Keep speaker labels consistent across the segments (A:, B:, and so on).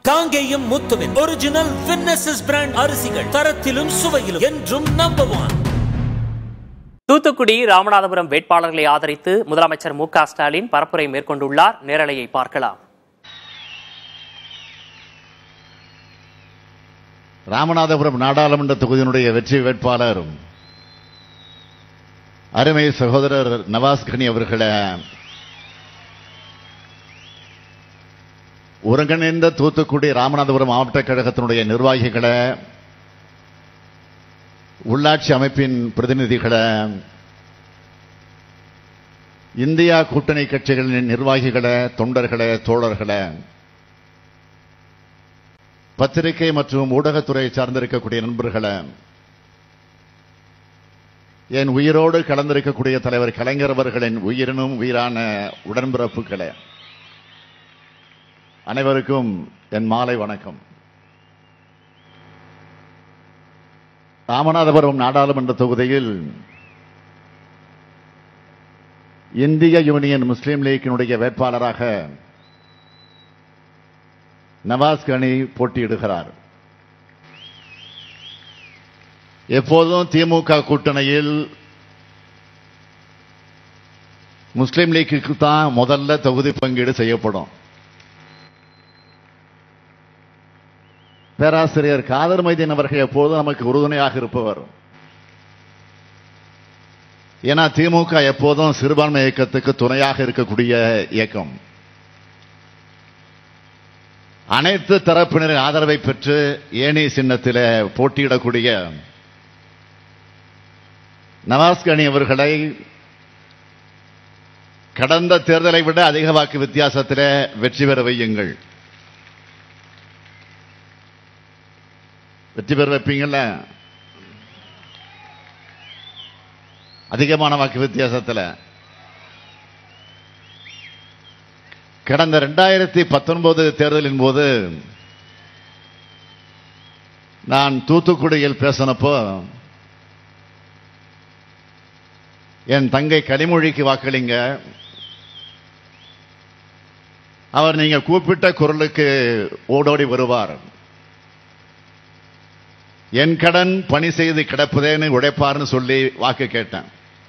A: காங்கேயம் முத்துவின் original winners brand அரிசிகள் தரத்திலும் சுவையிலும் என்றும் நம்பர் 1.
B: தூத்துக்குடி ராமநாதபுரம் வேட்பாளர்களை ஆதரித்து முதலமைச்சர் மு க ஸ்டாலின் பரப்புரை மேற்கொண்டுள்ளார். நேரலையை பார்க்கலாம்.
C: ராமநாதபுரம் நாடாளுமன்ற தொகுதியினுடைய வெற்றி வேட்பாளர் அருமை சகோதரர் நவாஸ் கனி அவர்களை ஒருங்கிணைந்த தூத்துக்குடி ராமநாதபுரம் மாவட்ட கழகத்தினுடைய நிர்வாகிகளை, உள்ளாட்சி அமைப்பின் பிரதிநிதிகளை, இந்தியா கூட்டணி கட்சிகளின் நிர்வாகிகளை, தொண்டர்களை, தோழர்களை, பத்திரிகை மற்றும் ஊடகத்துறை சார்ந்திருக்கக்கூடிய நண்பர்களை, என் உயிரோடு கலந்திருக்கக்கூடிய தலைவர் கலைஞர் அவர்களின் உயிரினும் உயிரான உடன்பிறப்புகளை அனைவருக்கும் என் மாலை வணக்கம். ராமநாதபுரம் நாடாளுமன்ற தொகுதியில் இந்திய யூனியன் முஸ்லீம் லீக்கினுடைய வேட்பாளராக நவாஸ் கனி போட்டியிடுகிறார். எப்போதும் திமுக கூட்டணியில் முஸ்லீம் லீக்கு தான் முதல்ல தொகுதி பங்கீடு செய்யப்படும். பேராசிரியர் காதர் மைதீன் அவர்கள் எப்போதும் நமக்கு உறுதுணையாக இருப்பவர். ஏன்னா திமுக எப்போதும் சிறுபான்மை இயக்கத்துக்கு துணையாக இருக்கக்கூடிய இயக்கம். அனைத்து தரப்பினரின் ஆதரவை பெற்று ஏணி சின்னத்தில் போட்டியிடக்கூடிய நவாஸ் கனி அவர்களை கடந்த தேர்தலை விட அதிக வாக்கு வித்தியாசத்தில் வெற்றி பெற வையுங்கள். வெற்றி பெற வைப்பீங்கல்ல? அதிகமான வாக்கு வித்தியாசத்தில். கடந்த 2019 தேர்தலின் போது நான் தூத்துக்குடியில் பேசினப்போ என் தங்கை கனிமொழிக்கு வாக்களிங்க, அவர் நீங்க கூப்பிட்ட குரலுக்கு ஓடோடி வருவார், என் கடன் பணி செய்து கிடப்பதேன்னு உழைப்பார்னு சொல்லி வாக்கு கேட்டேன்.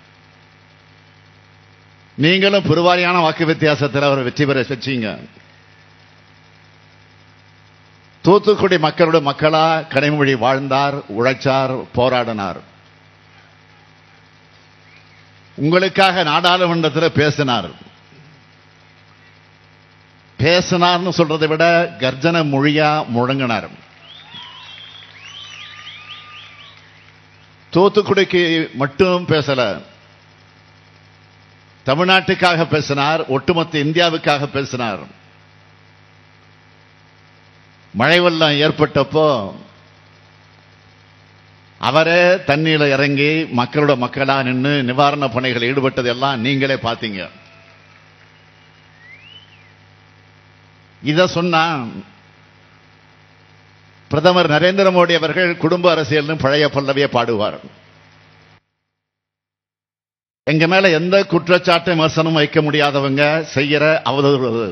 C: நீங்களும் பெருவாரியான வாக்கு வித்தியாசத்தில் அவர் வெற்றி பெற வச்சீங்க. தூத்துக்குடி மக்களுடைய மக்களா கனிமொழி வாழ்ந்தார், உழைச்சார், போராடினார். உங்களுக்காக நாடாளுமன்றத்தில் பேசினார். பேசினார்னு சொல்றதை விட கர்ஜன மொழியா முழங்கினார். தூத்துக்குடிக்கு மட்டும் பேசல, தமிழ்நாட்டுக்காக பேசினார், ஒட்டுமொத்த இந்தியாவுக்காக பேசினார். மழை வெள்ளம் ஏற்பட்டப்போ அவரே தண்ணீர இறங்கி மக்களோட மக்களா நின்று நிவாரண பணிகள் ஈடுபட்டதெல்லாம் நீங்களே பார்த்தீங்க. இத சொன்னா பிரதமர் நரேந்திர மோடி அவர்கள் குடும்ப அரசியல் பழைய பல்லவியை பாடுவார். எங்க மேல எந்த குற்றச்சாட்டு விமர்சனம் வைக்க முடியாதவங்க செய்யற அவதூறு.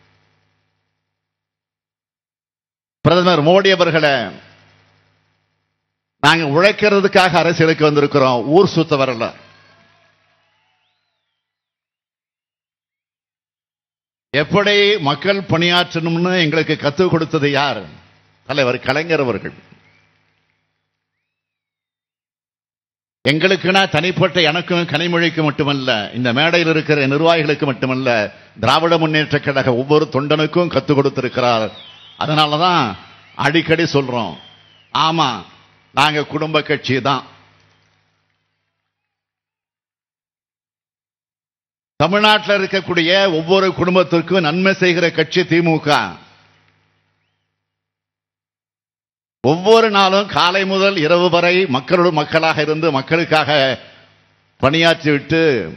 C: பிரதமர் மோடி அவர்களை நாங்க உழைக்கிறதுக்காக அரசியலுக்கு வந்திருக்கிறோம், ஊர் சுத்த வரல. எப்படி மக்கள் பணியாற்றணும்னு எங்களுக்கு கத்துக் கொடுத்தது யார்? தலைவர் கலைஞர் அவர்கள். எங்களுக்குனா தனிப்பட்ட எனக்கும் கனிமொழிக்கு மட்டுமல்ல, இந்த மேடையில் இருக்கிற நிர்வாகிகளுக்கு மட்டுமல்ல, திராவிட முன்னேற்ற கழக ஒவ்வொரு தொண்டனுக்கும் கத்துக் கொடுத்திருக்கிறார். அதனாலதான் அடிக்கடி சொல்றோம், ஆமா நாங்க குடும்ப கட்சி தான். தமிழ்நாட்டில் இருக்கக்கூடிய ஒவ்வொரு குடும்பத்திற்கும் நன்மை செய்கிற கட்சி திமுக. ஒவ்வொரு நாளும் காலை முதல் இரவு வரை மக்களோடு மக்களாக இருந்து மக்களுக்காக பணியாற்றிவிட்டு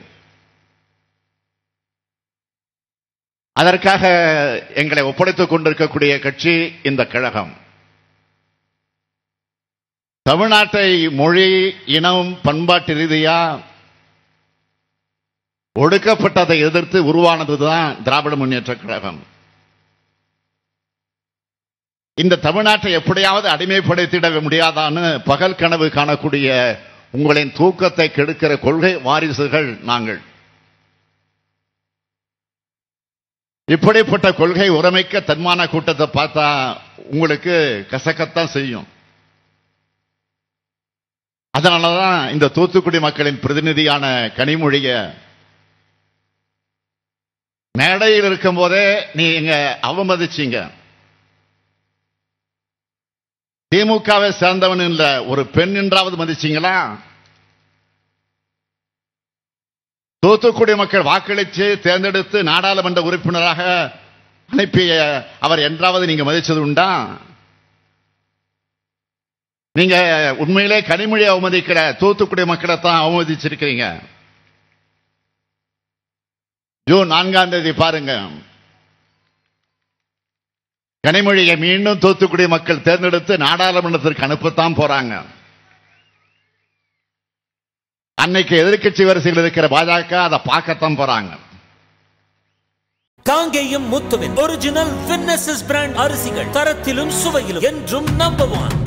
C: அதற்காக எங்களை ஒப்படைத்துக் கொண்டிருக்கக்கூடிய கட்சி இந்த கழகம். தமிழ்நாட்டை மொழி, இனம், பண்பாட்டு ரீதியா ஒடுக்கப்பட்டதை எதிர்த்து உருவானதுதான் திராவிட முன்னேற்ற கழகம். இந்த தமிழ்நாட்டை எப்படியாவது அடிமைப்படுத்திட முடியாதான்னு பகல் கனவு காணக்கூடிய உங்களின் தூக்கத்தை கெடுக்கிற கொள்கை வாரிசுகள் நாங்கள். இப்படிப்பட்ட கொள்கை உரமிக்க தன்மான கூட்டத்தை பார்த்தா உங்களுக்கு கசக்கத்தான் செய்யும். அதனாலதான் இந்த தூத்துக்குடி மக்களின் பிரதிநிதியான கனிமொழிய மேடையில் இருக்கும் போதே நீங்க அவமதிச்சீங்க. திமுகவை சேர்ந்தவன் இல்ல, ஒரு பெண் என்றாவது மதிச்சீங்களா? தூத்துக்குடி மக்கள் வாக்களித்து தேர்ந்தெடுத்து நாடாளுமன்ற உறுப்பினராக அனுப்பிய அவர் என்றாவது நீங்க மதிச்சது உண்டா? நீங்க உண்மையிலே கனிமொழியை அவமதிக்கிற தூத்துக்குடி மக்களை தான் அவமதிச்சிருக்கிறீங்க. ஜூன் 4ஆம் தேதி பாருங்க, கனிமொழியை மீண்டும் தூத்துக்குடி மக்கள் தேர்ந்தெடுத்து நாடாளுமன்றத்திற்கு அனுப்பத்தான் போறாங்க. அன்னைக்கு எதிர்க்கட்சி வரிசையில் இருக்கிற பாஜக அதை பார்க்கத்தான் போறாங்க.
A: காங்கேயம் முத்துவின் ஒரிஜினல் வின்னசஸ் பிராண்ட் அரிசிகள், தரத்திலும் சுவையிலும் என்றும் நம்பர் 1.